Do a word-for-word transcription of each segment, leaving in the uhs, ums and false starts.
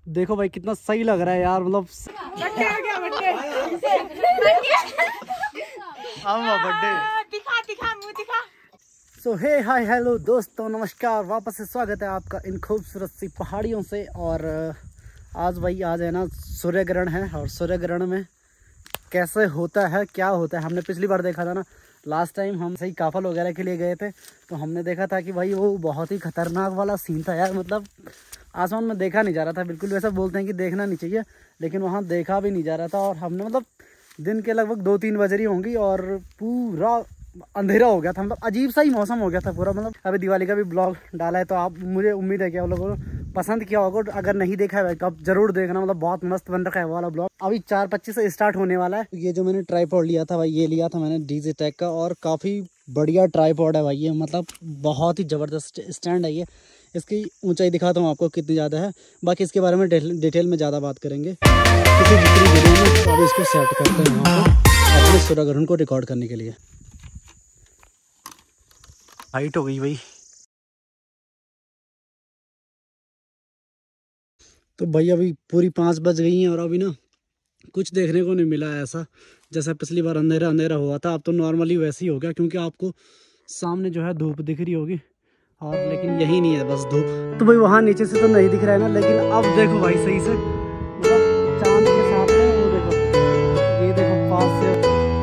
देखो भाई कितना सही लग रहा है यार, मतलब बर्थडे आ गया, बर्थडे बर्थडे दिखा दिखा मुंह दिखा। सो हे हाय हेलो दोस्तों, नमस्कार। वापस से स्वागत है आपका इन खूबसूरत सी पहाड़ियों से। और आज भाई आज है ना सूर्य ग्रहण है, और सूर्य ग्रहण में कैसे होता है क्या होता है, हमने पिछली बार देखा था ना। लास्ट टाइम हम सही काफल वगैरह के लिए गए थे, तो हमने देखा था कि भाई वो बहुत ही खतरनाक वाला सीन था यार। मतलब आसमान में देखा नहीं जा रहा था बिल्कुल। वैसा बोलते हैं कि देखना नहीं चाहिए, लेकिन वहाँ देखा भी नहीं जा रहा था। और हमने मतलब दिन के लगभग दो तीन बज रही होंगी और पूरा अंधेरा हो गया था। मतलब अजीब सा ही मौसम हो गया था पूरा। मतलब अभी दिवाली का भी ब्लॉग डाला है, तो आप मुझे उम्मीद है कि आप लोगों को पसंद किया होगा। अगर नहीं देखा है तो आप जरूर देखना, मतलब बहुत मस्त बन रखा है वाला ब्लॉग। अभी चार पच्चीस से स्टार्ट होने वाला है। ये जो मैंने ट्राईपॉड लिया था भाई, ये लिया था मैंने डीजे टेक का, और काफ़ी बढ़िया ट्राईपॉड है भाई ये। मतलब बहुत ही ज़बरदस्त स्टैंड है ये। इसकी ऊंचाई दिखाता हूँ आपको कितनी ज़्यादा है, बाकी इसके बारे में डिटेल में ज़्यादा बात करेंगे किसी दूसरी वीडियो में। तो अभी इसको सेट करते हैं यहाँ पर अपने सूर्य ग्रहण को रिकॉर्ड करने के लिए। हाइट हो गई भाई। तो भाई अभी पूरी पाँच बज गई हैं, और अभी ना कुछ देखने को नहीं मिला है ऐसा। जैसा पिछली बार अंधेरा अंधेरा हुआ था, अब तो नॉर्मली वैसे ही हो गया, क्योंकि आपको सामने जो है धूप दिख रही होगी, और लेकिन यही नहीं है बस धूप। तो भाई वहाँ नीचे से तो नहीं दिख रहा है ना, लेकिन अब देखो भाई सही से, मतलब चांद के साथ में वो देखो, ये देखो पास से।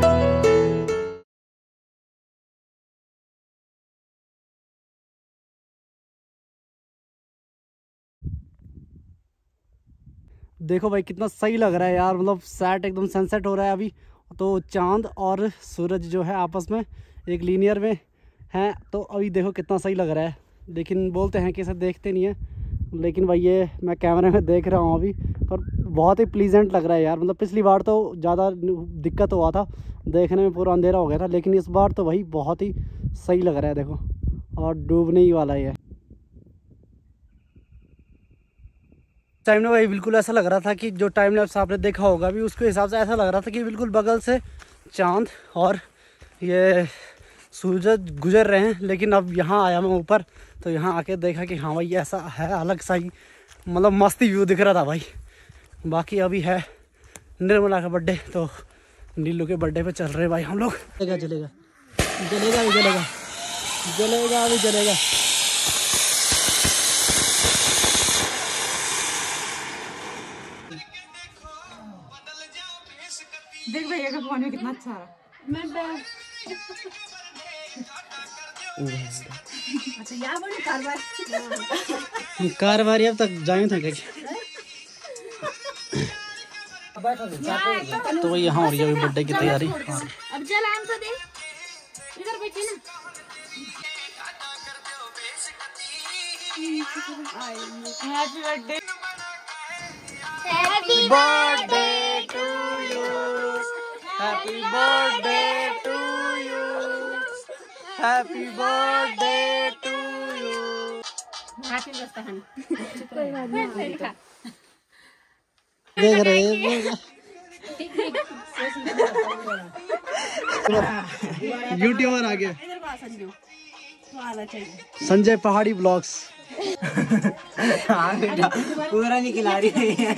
देखो भाई कितना सही लग रहा है यार, मतलब सेट एकदम सनसेट हो रहा है अभी। तो चांद और सूरज जो है आपस में एक लीनियर में हैं, तो अभी देखो कितना सही लग रहा है। लेकिन बोलते हैं कि इसे देखते नहीं है, लेकिन भाई ये मैं कैमरे में देख रहा हूँ अभी, पर बहुत ही प्लीजेंट लग रहा है यार। मतलब पिछली बार तो ज़्यादा दिक्कत हुआ था, देखने में पूरा अंधेरा हो गया था, लेकिन इस बार तो भाई बहुत ही सही लग रहा है देखो। और डूबने ही वाला है टाइम में भाई। बिल्कुल ऐसा लग रहा था कि जो टाइम लैप्स आपने देखा होगा अभी, उसके हिसाब से ऐसा लग रहा था कि बिल्कुल बगल से चांद और ये सूरज गुजर रहे हैं। लेकिन अब यहाँ आया मैं ऊपर, तो यहाँ आके देखा कि हाँ भाई ऐसा है, अलग सा ही मतलब मस्ती व्यू दिख रहा था भाई। बाकी अभी है निर्मला का बर्थडे, तो नीलू के बर्थडे पे चल रहे भाई हम लोग। जलेगा जलेगा जलेगा भी जलेगा जलेगा भी जलेगा। देख भैया का फोन में कितना अच्छा है। मैं अच्छा यहाँ बड़ी कारवार कारवारी अब तक जाए था क्या? तो वही यहाँ हो रही है अभी बर्थडे की तैयारी। अब चल आम तो दे इधर बैठे ना। Happy birthday happy birthday to you, happy birthday to you, happy birthday to you. Happy birthday देख रहे हैं यूट्यूबर आ गया, संजय पहाड़ी ब्लॉग्स। पूरा नहीं खिला रही है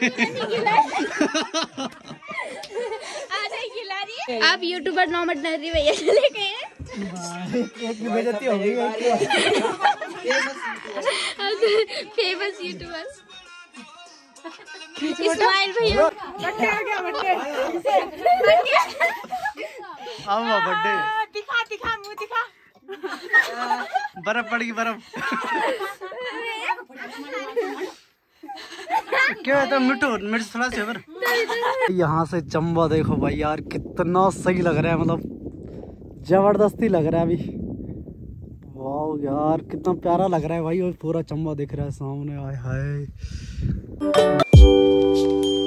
आप यूट्यूबर नॉमट नर्री भैया चले गए, एक बेइज्जती हो गई। फेमस यूट्यूबर इस्माइल भैया। बर्थडे आ गया, बर्थडे आओ बर्थडे दिखा दिखा मुंह दिखा। बर्फ पड़ेगी बर्फ। क्या है तो मिठो मिर्च थोड़ा से बर। यहाँ से चंबा देखो भाई यार, कितना सही लग रहा है, मतलब जबरदस्ती लग रहा है अभी। वाह यार कितना प्यारा लग रहा है भाई, और पूरा चंबा दिख रहा है सामने। आय हाय।